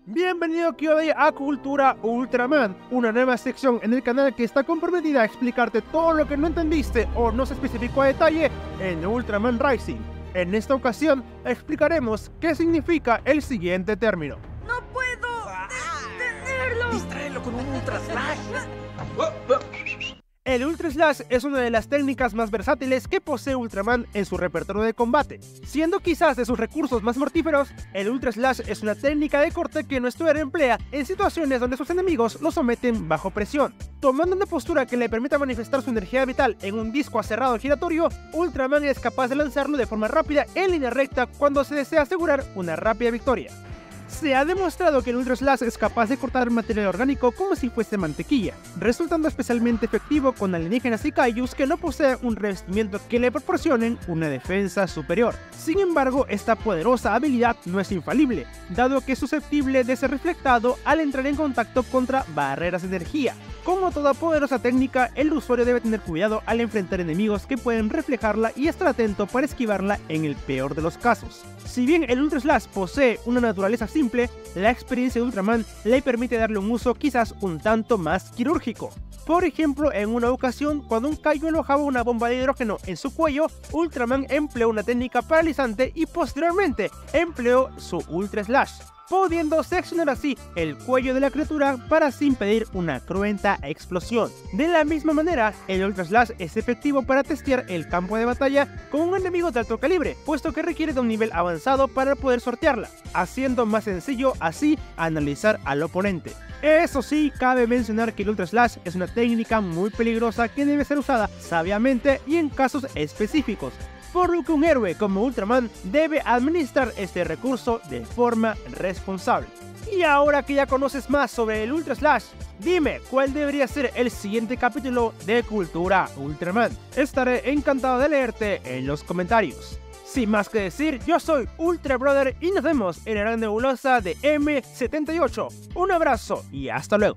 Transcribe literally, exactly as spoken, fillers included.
Bienvenido Kyodai a Cultura Ultraman, una nueva sección en el canal que está comprometida a explicarte todo lo que no entendiste o no se especificó a detalle en Ultraman Rising. En esta ocasión explicaremos qué significa el siguiente término. ¡No puedo detenerlo! ¡Distráelo con un Ultra Slash! El Ultra Slash es una de las técnicas más versátiles que posee Ultraman en su repertorio de combate. Siendo quizás de sus recursos más mortíferos, el Ultra Slash es una técnica de corte que nuestro héroe emplea en situaciones donde sus enemigos lo someten bajo presión. Tomando una postura que le permita manifestar su energía vital en un disco aserrado giratorio, Ultraman es capaz de lanzarlo de forma rápida en línea recta cuando se desea asegurar una rápida victoria. Se ha demostrado que el Ultra Slash es capaz de cortar material orgánico como si fuese mantequilla, resultando especialmente efectivo con alienígenas y kaijus que no poseen un revestimiento que le proporcionen una defensa superior. Sin embargo, esta poderosa habilidad no es infalible, dado que es susceptible de ser reflectado al entrar en contacto contra barreras de energía. Como toda poderosa técnica, el usuario debe tener cuidado al enfrentar enemigos que pueden reflejarla y estar atento para esquivarla en el peor de los casos. Si bien el Ultra Slash posee una naturaleza simple, la experiencia de Ultraman le permite darle un uso quizás un tanto más quirúrgico. Por ejemplo, en una ocasión, cuando un kaiju alojaba una bomba de hidrógeno en su cuello, Ultraman empleó una técnica paralizante y posteriormente empleó su Ultra Slash, pudiendo seccionar así el cuello de la criatura para así impedir una cruenta explosión. De la misma manera, el Ultra Slash es efectivo para testear el campo de batalla con un enemigo de alto calibre, puesto que requiere de un nivel avanzado para poder sortearla, haciendo más sencillo así analizar al oponente. Eso sí, cabe mencionar que el Ultra Slash es una técnica muy peligrosa que debe ser usada sabiamente y en casos específicos, por lo que un héroe como Ultraman debe administrar este recurso de forma responsable. Y ahora que ya conoces más sobre el Ultra Slash, dime cuál debería ser el siguiente capítulo de Cultura Ultraman. Estaré encantado de leerte en los comentarios. Sin más que decir, yo soy Ultra Brother y nos vemos en la gran nebulosa de M setenta y ocho. Un abrazo y hasta luego.